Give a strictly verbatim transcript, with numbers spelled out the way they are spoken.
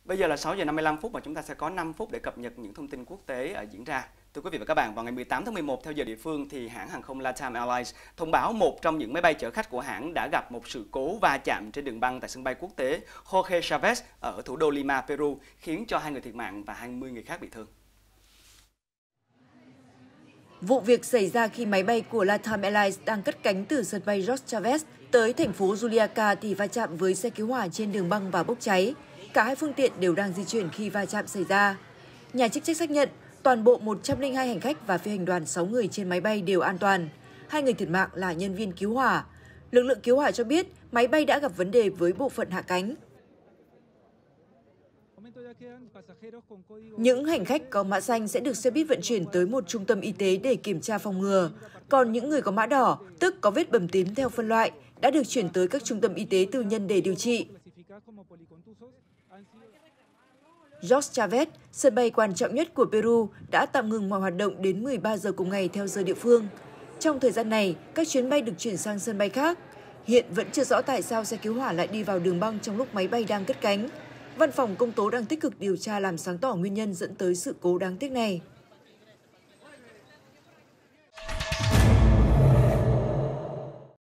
Bây giờ là sáu giờ năm mươi lăm phút và chúng ta sẽ có năm phút để cập nhật những thông tin quốc tế ở diễn ra. Thưa quý vị và các bạn, vào ngày mười tám tháng mười một theo giờ địa phương thì hãng hàng không LATAM Airlines thông báo một trong những máy bay chở khách của hãng đã gặp một sự cố va chạm trên đường băng tại sân bay quốc tế Jorge Chávez ở thủ đô Lima, Peru, khiến cho hai người thiệt mạng và hai mươi người khác bị thương. Vụ việc xảy ra khi máy bay của LATAM Airlines đang cất cánh từ sân bay Jorge Chávez tới thành phố Juliaca thì va chạm với xe cứu hỏa trên đường băng và bốc cháy. Cả hai phương tiện đều đang di chuyển khi va chạm xảy ra. Nhà chức trách xác nhận toàn bộ một trăm lẻ hai hành khách và phi hành đoàn sáu người trên máy bay đều an toàn. Hai người thiệt mạng là nhân viên cứu hỏa. Lực lượng cứu hỏa cho biết máy bay đã gặp vấn đề với bộ phận hạ cánh. Những hành khách có mã xanh sẽ được xe buýt vận chuyển tới một trung tâm y tế để kiểm tra phòng ngừa. Còn những người có mã đỏ, tức có vết bầm tím theo phân loại, đã được chuyển tới các trung tâm y tế tư nhân để điều trị. Jorge Chávez, sân bay quan trọng nhất của Peru, đã tạm ngừng mọi hoạt động đến mười ba giờ cùng ngày theo giờ địa phương. Trong thời gian này, các chuyến bay được chuyển sang sân bay khác. Hiện vẫn chưa rõ tại sao xe cứu hỏa lại đi vào đường băng trong lúc máy bay đang cất cánh. Văn phòng công tố đang tích cực điều tra làm sáng tỏ nguyên nhân dẫn tới sự cố đáng tiếc này.